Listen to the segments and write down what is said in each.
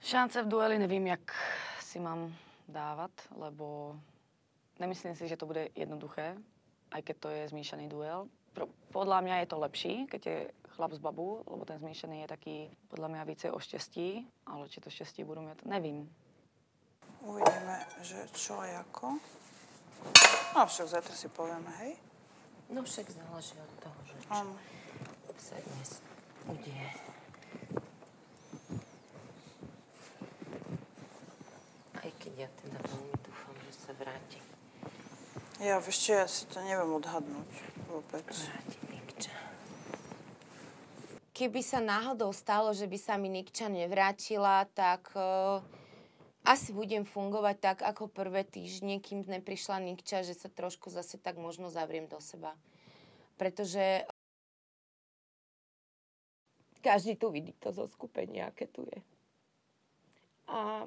Šance v dueli nevím, jak si mám dávat, lebo nemyslím si, že to bude jednoduché, aj keď to je zmiešaný duel. Podľa mňa je to lepší, keď je chlap z babu, lebo ten zmiešaný je taký, podľa mňa více o šťastí, ale či to šťastie budú mať, nevím. Uvidíme, že čo a ako. No však zajtra si povieme, hej? No však záleží od toho, že čo sa dnes udeje. Aj keď ja teda veľmi dúfam, že sa vráti. Ja ešte ja si to neviem odhadnúť vôbec. Vráti Nikča. Keby sa náhodou stalo, že by sa mi Nikča nevrátila, tak asi budem fungovať tak, ako prvé týždne, kým neprišla Nikča, že sa trošku zase tak možno zavriem do seba. Pretože každý tu vidí to zoskupenie, aké tu je. A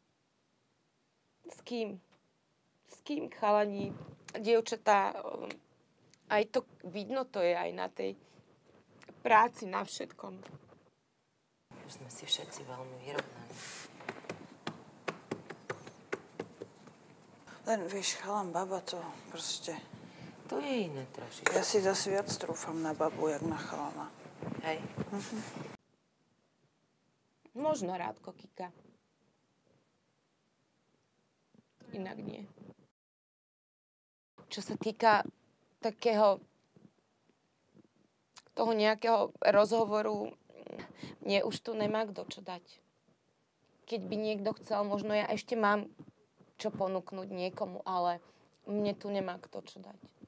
s kým? S kým, chalani, dievčatá, aj to vidno to je aj na tej práci, na všetkom. Už sme si všetci veľmi vyrovnaní. Len vieš, chalan, baba to proste... To je iné trošičku. Ja si zase viac trúfam na babu, jak na chalana. Hej. Možno Rádko Kika. Inak nie. Čo sa týka takého toho nejakého rozhovoru, mne už tu nemá kto čo dať. Keď by niekto chcel, možno ja ešte mám čo ponúknuť niekomu, ale mne tu nemá kto čo dať.